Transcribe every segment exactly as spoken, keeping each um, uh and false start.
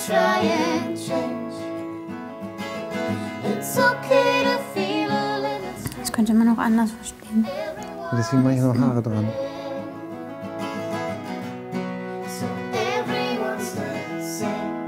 try and change. It's okay to feel a little. Das könnte man auch anders verstehen. Und deswegen mache ich noch Haare dran. So everyone's the same.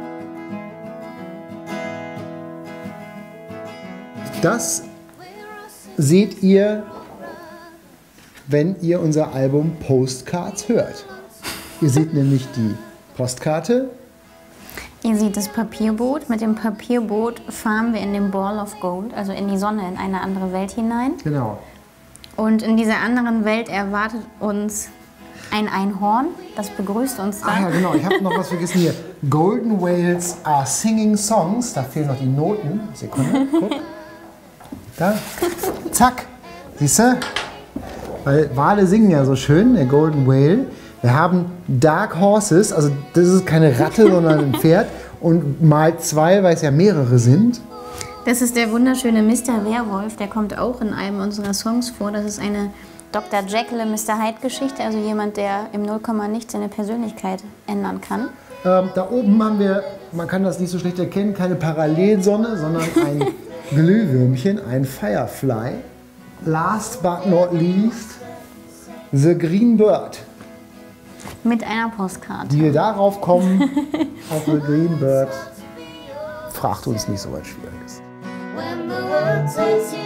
Das seht ihr, wenn ihr unser Album Postcards hört. Ihr seht nämlich die Postkarte. Ihr seht das Papierboot. Mit dem Papierboot fahren wir in den Ball of Gold, also in die Sonne, in eine andere Welt hinein. Genau. Und in dieser anderen Welt erwartet uns ein Einhorn. Das begrüßt uns da. Ah ja, genau. Ich habe noch was vergessen hier. Golden Whales are singing songs. Da fehlen noch die Noten. Sekunde, guck. Da. Zack. Siehst du? Weil Wale singen ja so schön, der Golden Whale. Wir haben Dark Horses, also das ist keine Ratte, sondern ein Pferd. Und mal zwei, weil es ja mehrere sind. Das ist der wunderschöne Mister Werwolf, der kommt auch in einem unserer Songs vor. Das ist eine Doktor Jekyll und Mister Hyde Geschichte, also jemand, der im Nullkomma nichts seine Persönlichkeit ändern kann. Ähm, da oben haben wir, man kann das nicht so schlecht erkennen, keine Parallelsonne, sondern ein Glühwürmchen, ein Firefly. Last but not least, The Green Bird. Mit einer Postkarte. Wie wir darauf kommen, auf The Green Bird, fragt uns nicht so was Schwieriges. When the world takes you